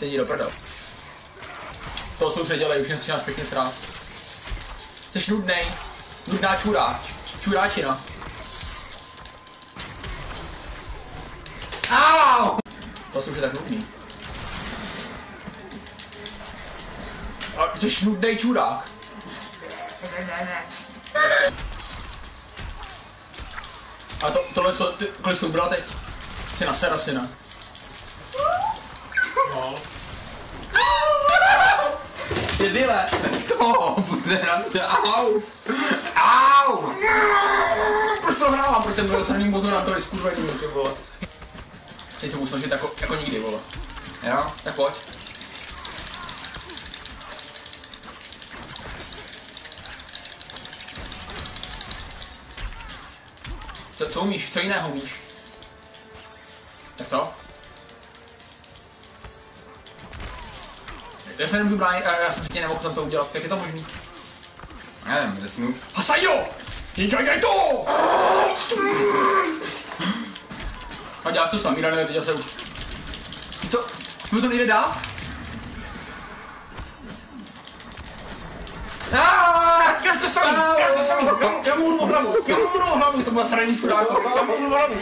Sedí do prdel. To už nedělej, už si nás pěkně srát. Jsi nudnej. Nudná čuráčina. Au! To už je tak nudný. A jsi nudnej čurák. A tohle co, kolik jsi to ubral teď? Jsi na sera, syna. No. Debile! To, bude na to, au! Au! Proč prohrávám pro ten rozhodný mozorant, skurvený, ty vole. Teď se budu snažit jako nikdy, vole. Jo? Tak pojď. Co umíš? Co jiného umíš? Tak co? Já se nemůžu bránit, já jsem tě nemohl tam to udělat, jak je to možný? Nevím, zesnu. Hasajo! Dělej to! A děláš to samý, Daniel, teď se už... To nejde dát? Děláš to samý! Já mu urvu hlavu, to byla sraný čuráko. Já mu urvu hlavu.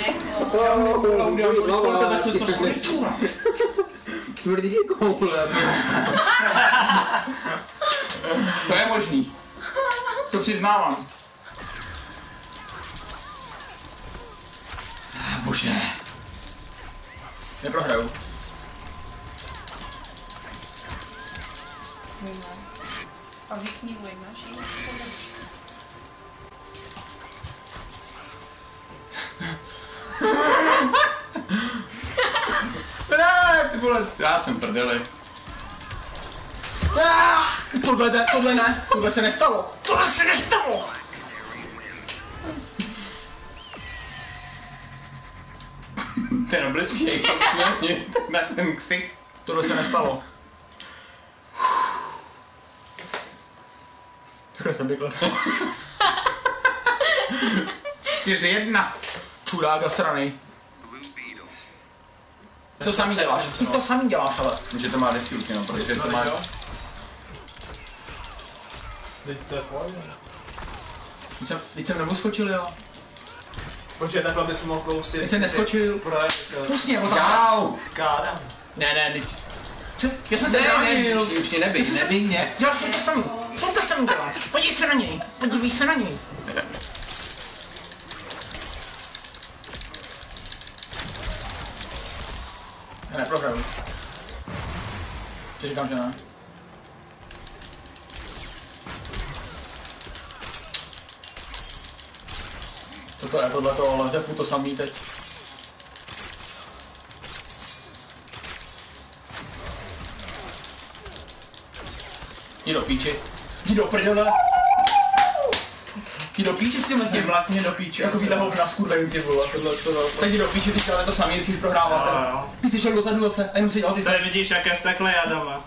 Tvrdý koule. To je možný. To přiznávám. Bože. Neprohraju. A vykni mu jedna šíle. Ne, ty vole, já jsem prdeli. Tohle ne, tohle se nestalo. Tohle se nestalo! Ten obličej, na ten ksich. Tohle se nestalo. Takhle jsem vykl. 4-1. Čurák zasranej. To samý děláš, ty to samý děláš, ale. Že to má desílky, no, protože to má... Teď to je pojde. Teď jsem neskočil, jo. Počkej, takhle bys mohl kousit. Teď jsem neskočil. Pusně, nebo Čau! Kádám. Ne, teď. Já jsem se Ne, už mě nebij mě. Děláš to samý děláš. Podívej se na něj, podívej se na něj. Já neprohraju. Co říkám, že ne? Co to je tohleto, ale to je furt to samý teď. Jdi do píči. Jdi do prdele. Jdi do píči s tím letím. Mlatně do píče. Takovýhle hovna skurvený, ty vole. Tak jdi do píči, ty ale to samý, když chceš prohrávat. Ty jsi šel dozadu zase a jenom si dělal ty. Tady vidíš, jaké jsi takhle jadama.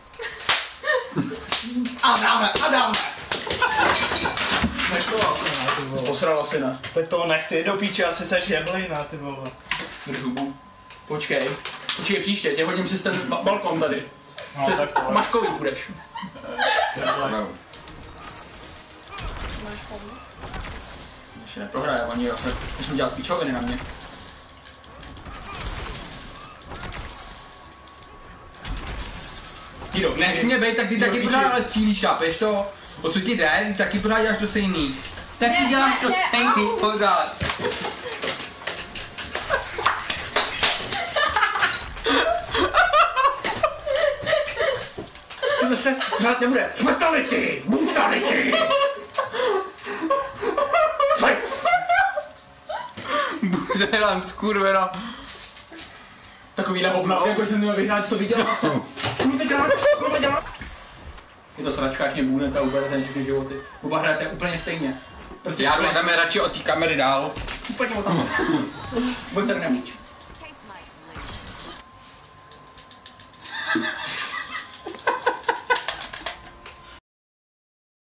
A dáme. Neštoval se na, ty vole. Posrala si, ne? Tak to nech ty do píče, asi seš jeblejna, ty vole. Drž hubu. Počkej příště, tě hodím přes ten balkon tady. No, Přes tak pojď. Maškový budeš. No. Ještě neprohraje, oni zase musím dělat píčoviny na mě. Kido, Nech mě bej, tak ty taky pořád ale střílíš, chápeš to? O co ti jde? Ty taky pořád děláš to stejný. Taky děláš to stejný pořád. Tohle se pořád nebude. Fatality! Brutality! Fight! Buzeram, skurvena. Takovýhle hovna, jako jsem měl vyhrát, to viděl jsem. Kurva dělat. Je to sračka, jak mě bůhnete a uberete všechny životy. Oba hrajete úplně stejně. Prostě já jdu radši od té kamery dál. Úplně o tam. Vůbec tady nemůž.